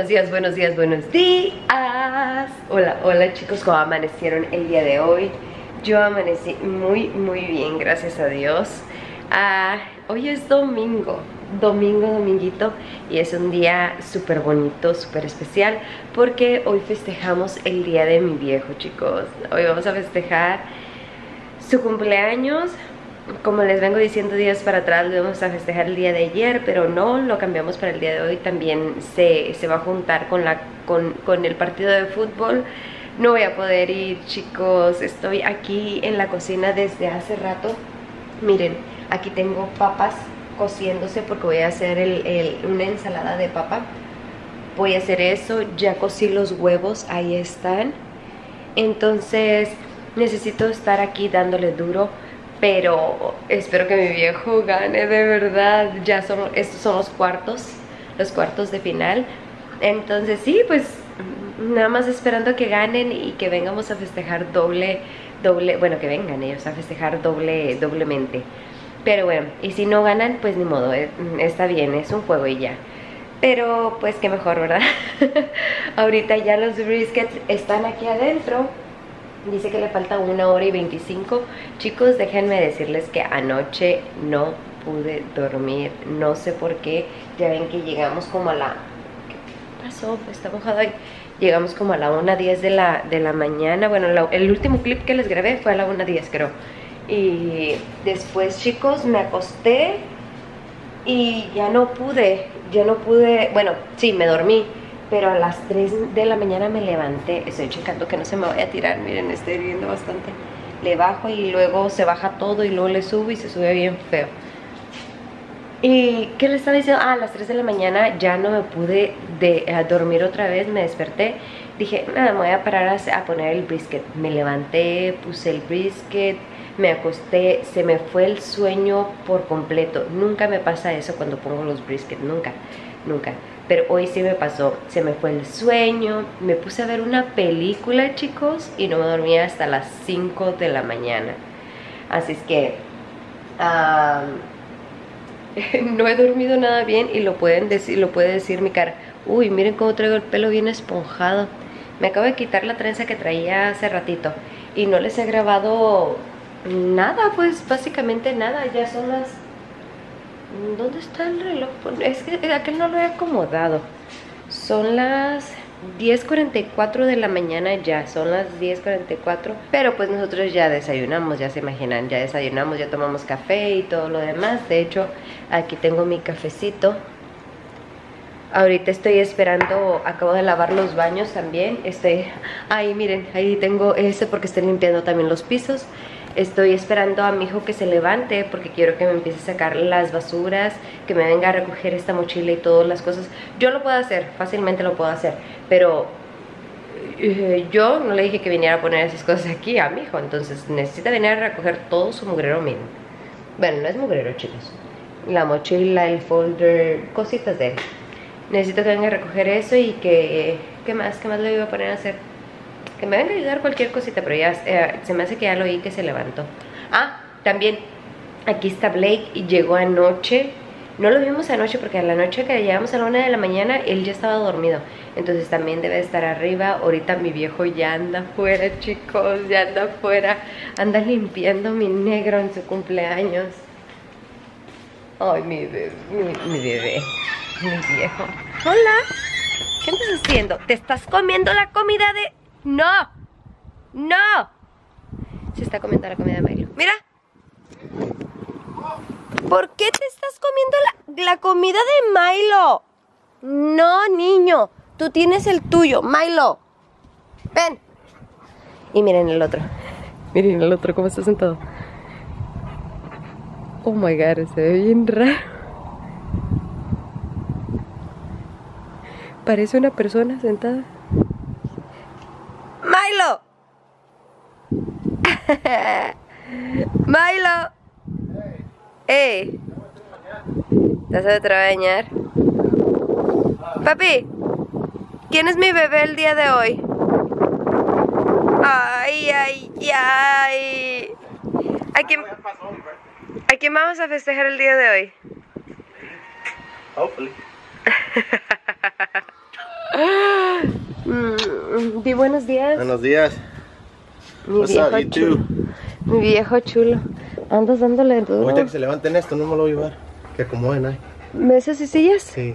buenos días, buenos días, buenos días. Hola, hola chicos, ¿cómo amanecieron el día de hoy? Yo amanecí muy bien, gracias a Dios. Hoy es dominguito, y es un día súper bonito, súper especial, porque hoy festejamos el día de mi viejo, chicos. Hoy vamos a festejar su cumpleaños. Como les vengo diciendo días para atrás, lo íbamos a festejar el día de ayer, pero no, lo cambiamos para el día de hoy. También se va a juntar con el partido de fútbol. No voy a poder ir, chicos. Estoy aquí en la cocina desde hace rato. Miren, aquí tengo papas cociéndose porque voy a hacer una ensalada de papa. Voy a hacer eso, ya cocí los huevos, ahí están. Entonces necesito estar aquí dándole duro, pero espero que mi viejo gane de verdad. Ya estos son los cuartos de final. Entonces sí, pues nada más esperando que ganen y que vengamos a festejar bueno, que vengan ellos a festejar doblemente. Pero bueno, y si no ganan, pues ni modo, está bien, es un juego y ya. Pero pues qué mejor, ¿verdad? Ahorita ya los briskets están aquí adentro. Dice que le falta 1 hora y 25. Chicos, déjenme decirles que anoche no pude dormir. No sé por qué. Ya ven que llegamos como a la... ¿Qué pasó? Está mojado ahí. Llegamos como a la 1:10 de la mañana. Bueno, el último clip que les grabé fue a la 1:10, creo. Y después, chicos, me acosté y ya no pude. Bueno, sí, me dormí, pero a las 3 de la mañana me levanté. Estoy checando que no se me vaya a tirar. Miren, estoy viendo bastante. Le bajo y luego se baja todo y luego le subo y se sube bien feo. ¿Y qué le estaba diciendo? A las 3 de la mañana ya no me pude dormir otra vez. Me desperté. Dije, nada, me voy a parar a poner el brisket. Me levanté, puse el brisket, me acosté, se me fue el sueño por completo. Nunca me pasa eso cuando pongo los brisket, nunca. Pero hoy sí me pasó, se me fue el sueño. Me puse a ver una película, chicos, y no me dormía hasta las 5 de la mañana. Así es que no he dormido nada bien y lo puede decir mi cara. Uy, miren cómo traigo el pelo bien esponjado. Me acabo de quitar la trenza que traía hace ratito y no les he grabado nada, pues básicamente nada. Ya son las... ¿Dónde está el reloj? Es que aquel no lo he acomodado. Son las 10:44 de la mañana ya, son las 10:44. Pero pues nosotros ya desayunamos, ya se imaginan, ya desayunamos, ya tomamos café y todo lo demás. De hecho, aquí tengo mi cafecito. Ahorita estoy esperando, acabo de lavar los baños también. Ahí miren, ahí tengo ese porque estoy limpiando también los pisos. Estoy esperando a mi hijo que se levante porque quiero que me empiece a sacar las basuras, que me venga a recoger esta mochila y todas las cosas. Yo lo puedo hacer, fácilmente lo puedo hacer, pero yo no le dije que viniera a poner esas cosas aquí a mi hijo. Entonces necesita venir a recoger todo su mugrero, miren. Bueno, no es mugrero, chicos. La mochila, el folder, cositas de él. Necesito que venga a recoger eso y que... ¿Qué más le iba a poner a hacer? Que me venga a ayudar cualquier cosita, pero ya se me hace que ya lo oí que se levantó. También aquí está Blake y llegó anoche. No lo vimos anoche porque a la noche que llegamos a la 1 de la mañana él ya estaba dormido. Entonces también debe estar arriba. Ahorita mi viejo ya anda afuera, chicos, ya anda afuera. Anda limpiando mi negro en su cumpleaños. Ay, mi bebé, mi viejo. Hola, ¿qué estás haciendo? ¿Te estás comiendo la comida de...? ¡No! ¡No! Se está comiendo la comida de Milo. ¡Mira! ¿Por qué te estás comiendo la comida de Milo? No, niño. Tú tienes el tuyo, Milo. Ven. Y miren el otro. Miren el otro cómo está sentado. Oh my God, se ve bien raro. Parece una persona sentada. ¡Milo! ¡Milo! ¡Ey! ¿Te vas a bañar? Papi, ¿quién es mi bebé el día de hoy? ¡Ay, ay, ay! ¿A quién vamos a festejar el día de hoy? Hopefully. Di buenos días. Buenos días. Mi viejo chulo. Mi viejo chulo. Andas dándole duro. Ahorita que se levanten esto, no me lo voy a llevar. Que acomoden ahí. ¿Mesas y sillas? Sí.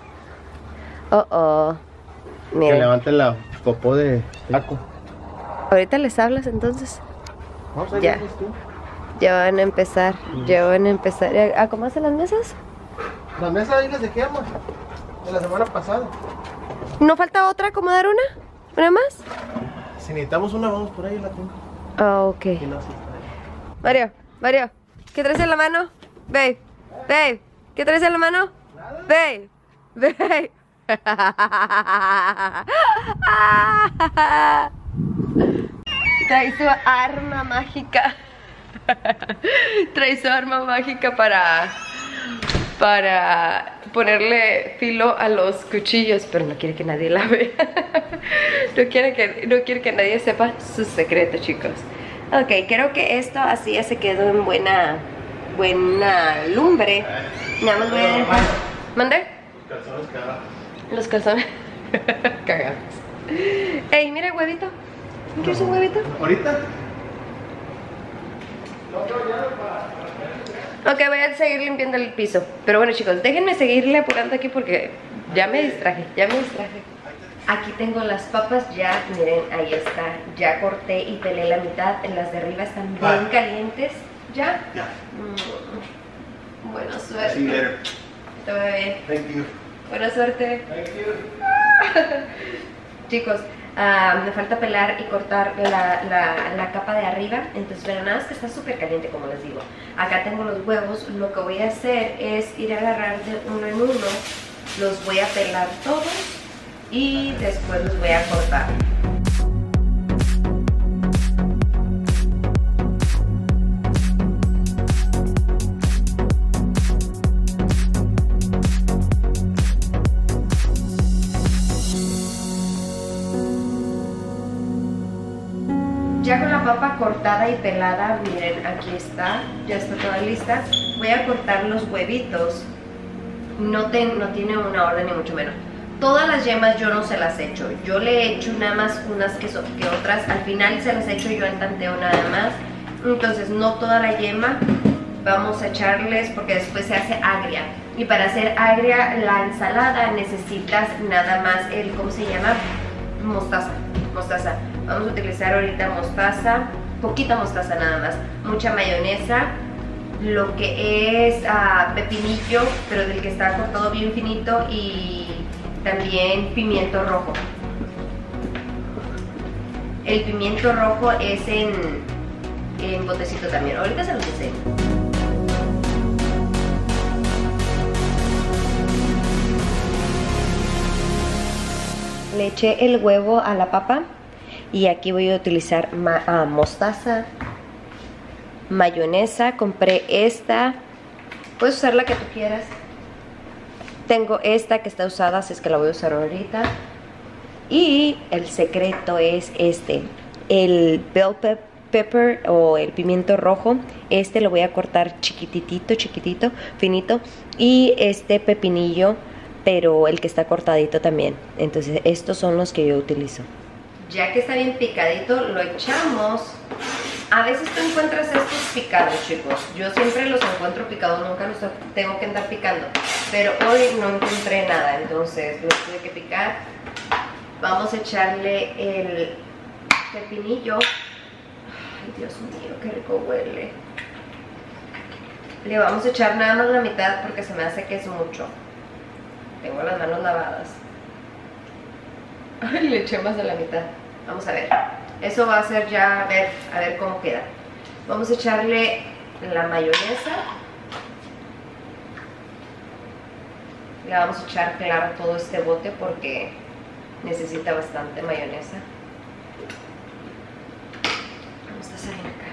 Que Miren. levanten la popó de taco. Ahorita les hablas entonces. Vamos a Ya. ir tú. Ya van a empezar. Ya van a empezar. ¿Acomodarse las mesas? La mesa ahí las dejamos. De la semana pasada. ¿No falta otra? ¿Acomodar una? ¿Una más? Si necesitamos una, vamos por ahí la tengo. Ah, ok. Y no, sí, está ahí. Mario, ¿qué traes en la mano? Babe, ¿qué traes en la mano? Babe. Trae su arma mágica. Trae su arma mágica para ponerle filo a los cuchillos, pero no quiere que nadie la vea. No quiere que nadie sepa su secreto, chicos. Ok, creo que esto así ya se quedó en buena lumbre. Nada más voy a dejar. ¿Mande? Los calzones cagados. Los calzones cagados. Ey, mira el huevito. ¿No quieres un huevito? ¿Ahorita? Ok, voy a seguir limpiando el piso. Pero bueno, chicos, déjenme seguirle apurando aquí porque ya me distraje. Aquí tengo las papas ya, miren, ahí está. Ya corté y pelé la mitad. Las de arriba están bien calientes. ¿Ya? Ya. Buena See you suerte. later. Todo bien. Thank you. Buena suerte. Thank you. Chicos, me falta pelar y cortar la capa de arriba. Entonces, pero nada más que está súper caliente, como les digo. Acá tengo los huevos. Lo que voy a hacer es ir a agarrar de uno en uno. Los voy a pelar todos y después los voy a cortar. Ya con la papa cortada y pelada, miren, aquí está, ya está toda lista. Voy a cortar los huevitos. No tiene una orden ni mucho menos. Todas las yemas yo no se las echo. Yo le he hecho nada más unas que otras. Al final se las echo yo al tanteo nada más. Entonces no toda la yema. Vamos a echarles porque después se hace agria. Y para hacer agria la ensalada necesitas nada más el, ¿cómo se llama? Mostaza. Vamos a utilizar ahorita mostaza, poquita mostaza nada más, mucha mayonesa, lo que es pepinillo, pero del que está cortado bien finito, y también pimiento rojo. El pimiento rojo es en botecito también, ahorita se los enseño. Le eché el huevo a la papa y aquí voy a utilizar mostaza, mayonesa. Compré esta, puedes usar la que tú quieras. Tengo esta que está usada, así es que la voy a usar ahorita. Y el secreto es el bell pepper o el pimiento rojo. Este lo voy a cortar chiquitito, finito. Y este pepinillo, pero el que está cortadito también. Entonces estos son los que yo utilizo. Ya que está bien picadito, lo echamos. A veces tú encuentras estos picados, chicos. Yo siempre los encuentro picados, nunca los tengo que andar picando. Pero hoy no encontré nada, entonces los tuve que picar. Vamos a echarle el pepinillo. Ay, Dios mío, qué rico huele. Le vamos a echar nada más la mitad porque se me hace que es mucho. Tengo las manos lavadas. Ay, le eché más de la mitad. Vamos a ver. Eso va a ser ya, a ver cómo queda. Vamos a echarle la mayonesa. Le vamos a echar, claro, todo este bote porque necesita bastante mayonesa. Vamos a hacer acá.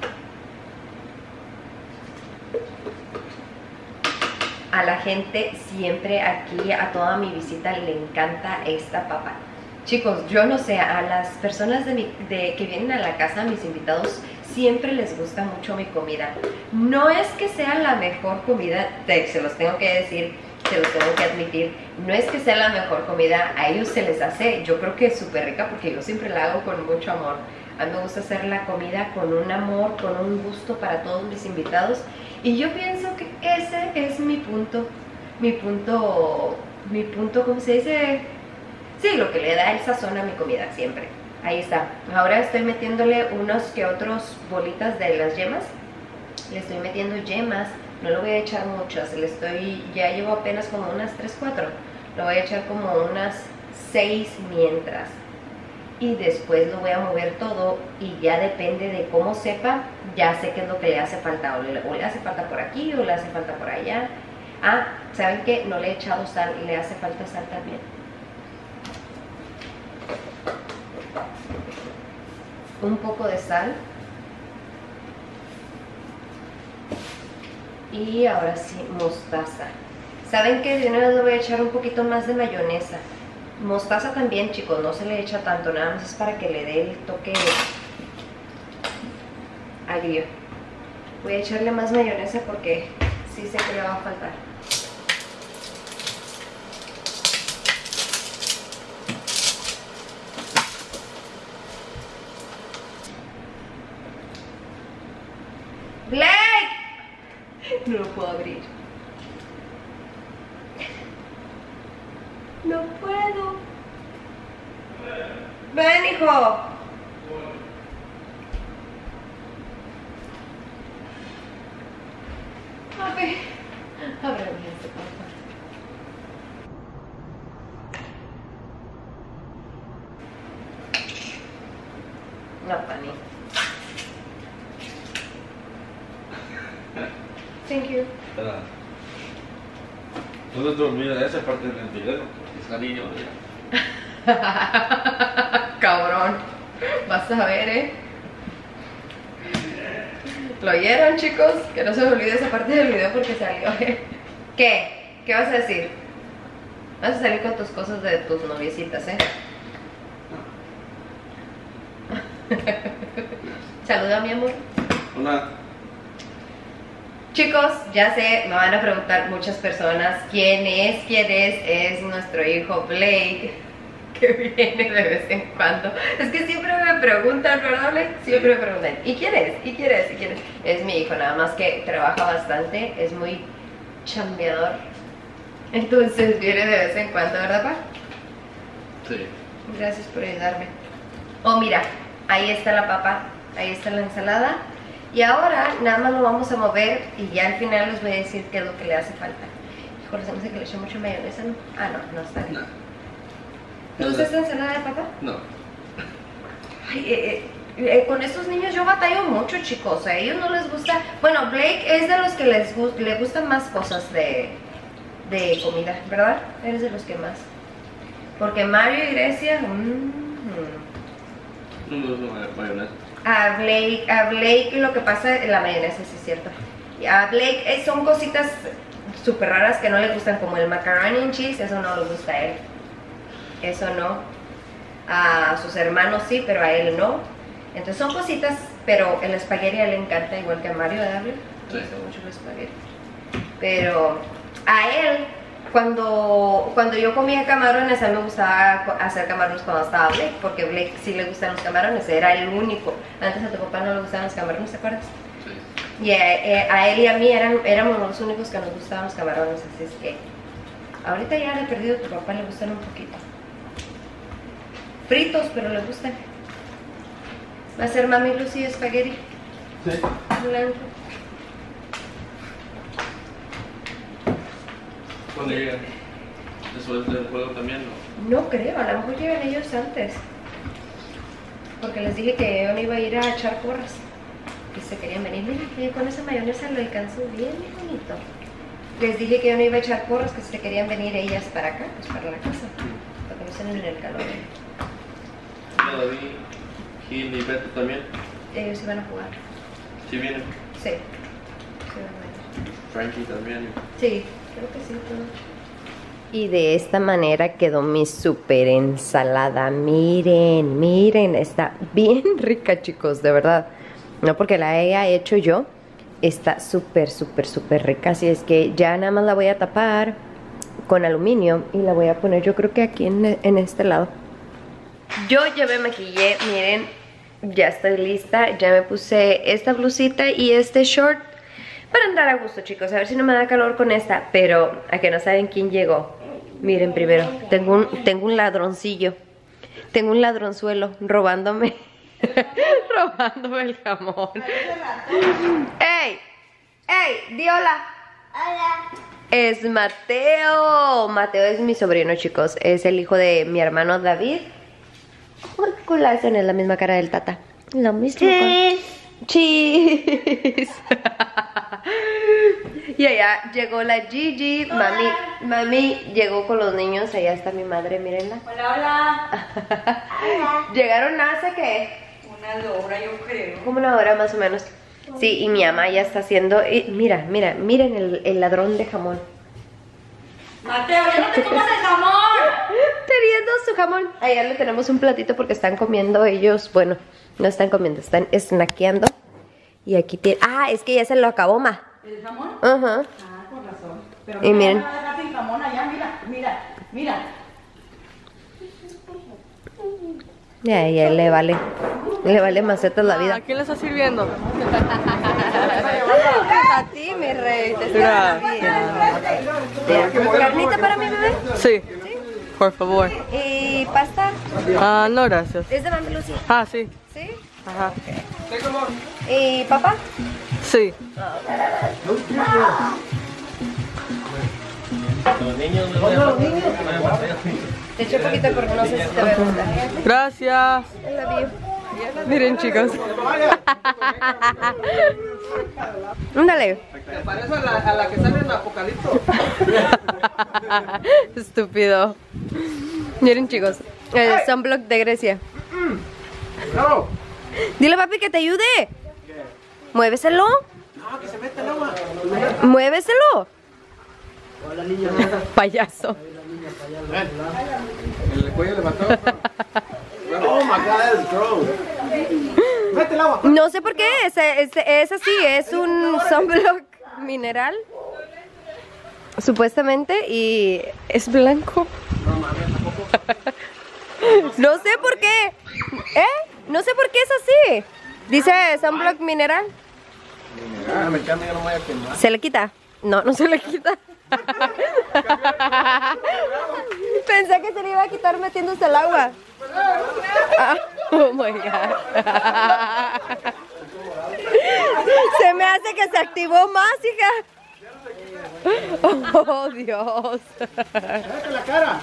A la gente siempre aquí, a toda mi visita, le encanta esta papa. Chicos, yo no sé, a las personas que vienen a la casa, a mis invitados, siempre les gusta mucho mi comida. No es que sea la mejor comida, se los tengo que decir, se los tengo que admitir. No es que sea la mejor comida, a ellos se les hace, yo creo que es súper rica porque yo siempre la hago con mucho amor. A mí me gusta hacer la comida con un amor, con un gusto para todos mis invitados. Y yo pienso que ese es mi punto, ¿cómo se dice? Sí, lo que le da el sazón a mi comida siempre. Ahí está. Ahora estoy metiéndole unos que otros bolitas de las yemas. Le estoy metiendo yemas. No le voy a echar muchas. Ya llevo apenas como unas 3, 4. Le voy a echar como unas 6 mientras. Y después lo voy a mover todo. Y ya depende de cómo sepa. Ya sé qué es lo que le hace falta. O le hace falta por aquí o le hace falta por allá. Ah, ¿saben qué? No le he echado sal. Le hace falta sal también. Un poco de sal. Y ahora sí, mostaza. ¿Saben qué? De una vez le voy a echar un poquito más de mayonesa. Mostaza también, chicos, no se le echa tanto, nada más es para que le dé el toque agrio. Voy a echarle más mayonesa porque sí sé que le va a faltar. ¡Blake! No lo puedo abrir. No puedo. Ven, hijo. Papi. Ábreme este, papá. No, Pani. Thank you. Espera. No te olvides de esa parte del video, porque está niño ya. Cabrón. Vas a ver, ¿Lo oyeron, chicos? Que no se me olvide esa parte del video porque salió, ¿Qué? ¿Qué vas a decir? Vas a salir con tus cosas de tus noviecitas, Saluda, mi amor. Hola. Chicos, ya sé, me van a preguntar muchas personas quién es. Es nuestro hijo Blake, que viene de vez en cuando. Es que siempre me preguntan, ¿verdad, Blake? Siempre me preguntan, ¿y quién es? ¿Y quién es? ¿Y quién es? Es mi hijo, nada más que trabaja bastante, es muy chambeador. Entonces viene de vez en cuando, ¿verdad, pa? Sí. Gracias por ayudarme. Oh, mira, ahí está la papa, ahí está la ensalada. Y ahora nada más lo vamos a mover y ya al final les voy a decir qué es lo que le hace falta. Híjole, se me hace que le eché mucha mayonesa, ¿no? Ah, no, no está bien. No. ¿Tú usas ensalada de papa? No. Ay, con estos niños yo batallo mucho, chicos. A ellos no les gusta. Bueno, Blake es de los que le gustan más cosas de comida, ¿verdad? Eres de los que más. Porque Mario y Grecia. No me gusta mayonesa. A Blake lo que pasa en la mayonesa, sí es cierto. Y a Blake son cositas súper raras que no le gustan, como el macaroni and cheese, eso no le gusta a él. Eso no. A sus hermanos sí, pero a él no. Entonces son cositas, pero el espagueti a él le encanta, igual que a Mario, ¿verdad? Sí. Le gusta mucho el espagueti. Pero a él, cuando yo comía camarones, a mí me gustaba hacer camarones cuando estaba Blake, porque Blake sí le gustan los camarones, era el único. Antes a tu papá no le gustaban los camarones, ¿te acuerdas? Sí. Y a él y a mí éramos los únicos que nos gustaban los camarones, así es que ahorita ya le he perdido, a tu papá le gustan un poquito. Fritos, pero le gustan. ¿Va a ser Mami Lucy espagueti? Sí. Blanco. ¿Cuándo llegan? ¿Después del juego también? No creo, a lo mejor llegan ellos antes. Porque les dije que yo no iba a ir a echar porras. Y se querían venir. Mira, que con esa mayonesa lo alcanzó bien bonito. Les dije que yo no iba a echar porras, que se querían venir ellas para acá, pues para la casa. Para que no estén en el calor. Ya David, Gil y Beto también. Ellos iban a jugar. ¿Sí vienen? Sí. Sí, van a venir. Frankie también. Sí, creo que sí. Todo. Y de esta manera quedó mi súper ensalada. Miren, miren, está bien rica, chicos, de verdad. No porque la haya hecho yo, está súper, súper, súper rica. Así es que ya nada más la voy a tapar con aluminio y la voy a poner yo creo que aquí en este lado. Yo ya me maquillé, miren, ya estoy lista, ya me puse esta blusita y este short para andar a gusto, chicos, a ver si no me da calor con esta, pero a que no saben quién llegó. Miren primero, tengo un ladroncillo, tengo un ladronzuelo robándome, robándome el jamón. ¡Ey! ¡Ey! ¡Di hola! ¡Hola! Es Mateo. Mateo es mi sobrino, chicos, es el hijo de mi hermano David. Culación, es la misma cara del tata. Lo mismo. Cheese. Y allá llegó la Gigi. Mami llegó con los niños. Allá está mi madre, mírenla. Hola, hola. ¿Llegaron hace qué? Una hora, yo creo. Como una hora más o menos. Sí, y mi mamá ya está haciendo. Miren el ladrón de jamón. Mateo, ya no te comas el jamón. Teniendo su jamón. Allá le tenemos un platito porque están comiendo ellos. Bueno, no están comiendo, están snackeando. Y aquí tiene. Ah, es que ya se lo acabó, ma. ¿El jamón? Ajá. Ah, por razón. Pero Y miren. no dejar sin jamón allá, mira. Ya le vale macetas la vida. ¿A quién le está sirviendo? A ti, mi rey, te está bien. ¿Carnita para mi bebé? Sí. Por favor. ¿Y pasta? Ah, no, gracias. ¿Es de Mami Lucy? Ah, sí. ¿Sí? Ajá. ¿Y papá? Sí. Los niños no me Te echo un poquito porque no sé si te va a gustar. Gracias. I love you. Miren, chicos. Ándale. ¿Te parece a la que sale en Apocalipto? Estúpido. Miren, chicos. El sunblock de Grecia. No. Dile, papi, que te ayude. Muéveselo. No, que se mete el agua. Muéveselo. Payaso. El cuello le mató. Oh my god, that's gross. Mete el agua. No sé por qué. Es así. Es un sunblock mineral. Supuestamente. Y es blanco. No sé por qué. No sé por qué es así. Dice sunblock mineral. Ah, me encanta, yo no me voy a quemar. ¿Se le quita? No, no se le quita. Pensé que se le iba a quitar metiéndose el agua. Ah, oh my god. Se me hace que se activó más, hija. Oh, Dios. Mete la cara.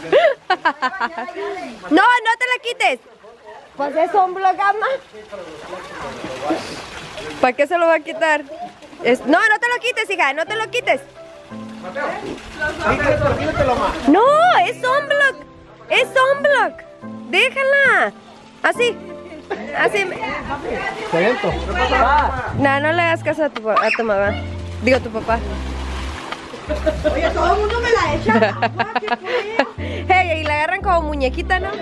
No, no te la quites. Pues es un blogama. ¿Para qué se lo va a quitar? No, no te lo quites, hija, no te lo quites. Quítatelo más. No, es sunblock. Es sunblock. Déjala. Así. Así. Siento. No, no le hagas caso a tu mamá. Digo, tu papá. Oye, todo el mundo me la echa. Hey, y la agarran como muñequita, ¿no?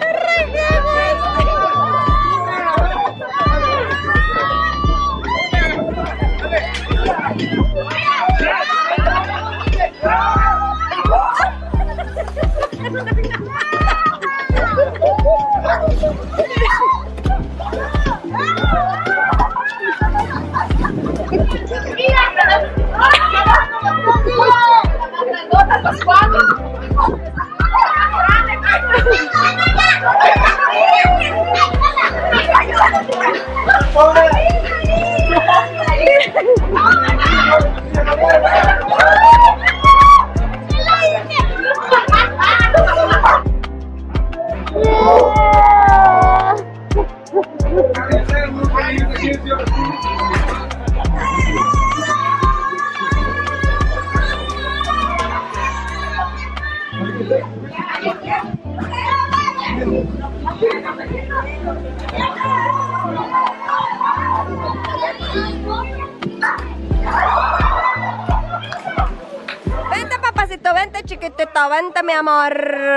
Vente, papacito, vente, chiquitito, vente, mi amor.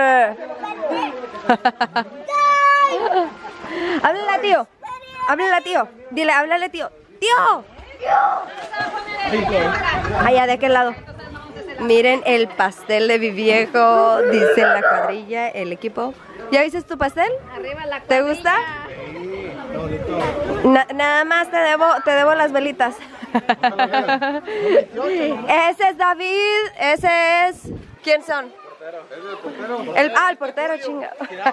Háblale, tío. Háblale, tío. Dile, háblale, tío. ¡Tío! Allá, ¿de aquel lado? Miren el pastel de mi viejo, dice la cuadrilla, el equipo. ¿Ya viste tu pastel? Arriba la ¿Te gusta? Nada más te debo las velitas. Ese es David, ese es... ¿Quién son? El portero, chinga.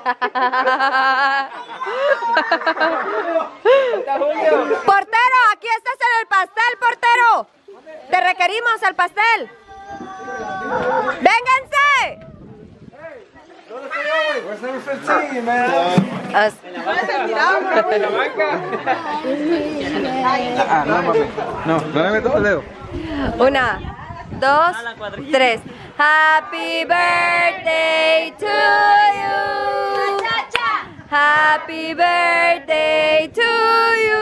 Portero, aquí estás en el pastel, portero. Te requerimos al pastel. ¡Vénganse! No, dame todo el dedo. 1, 2, 3. Happy birthday to you. Happy birthday to you.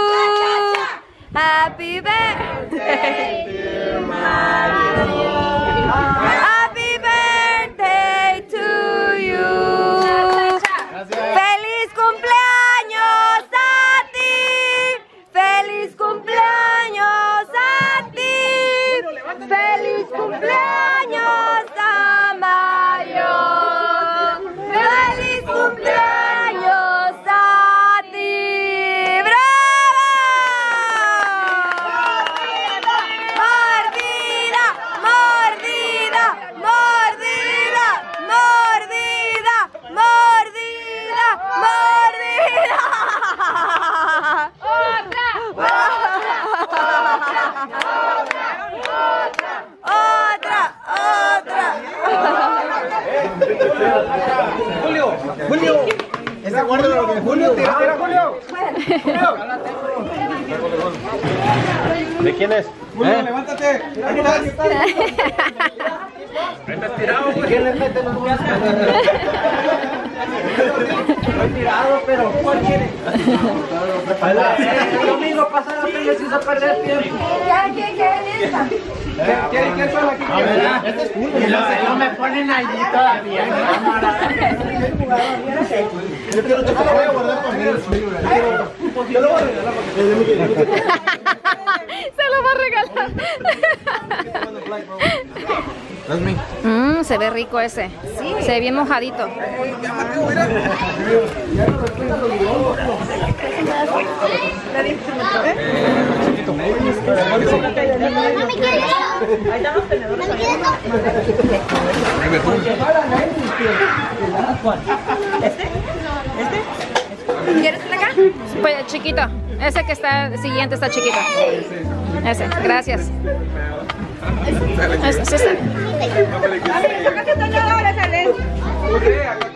Happy birthday to Mario. Happy birthday to you. ¡Feliz cumpleaños a ti! ¡Feliz cumpleaños a ti! ¡Feliz cumpleaños a Mario! ¡Feliz cumpleaños a ti! ¡Bravo! ¡Mordida! ¡Mordida! ¡Mordida! ¡Mordida! ¡Mordida! ¡Mordida! ¡Otra! Julio. Ese guarda lo que Julio. Julio. ¿De quién es? Julio, levántate. Ahí estás tirado, güey. ¿Quién le mete los huevos? Estoy tirado, pero ¿cuál quiere? El domingo pasado apenas hizo perder tiempo. ¿Quién son aquí? Y no me ponen allí todavía. Yo te lo voy a guardar para mí. Yo lo voy a regalar. Se lo va a regalar. Se ve rico ese. Sí. Se ve bien mojadito. ¿Quieres acá? Pues chiquito. Ese que está siguiente está chiquito. Ese, gracias. Ese está.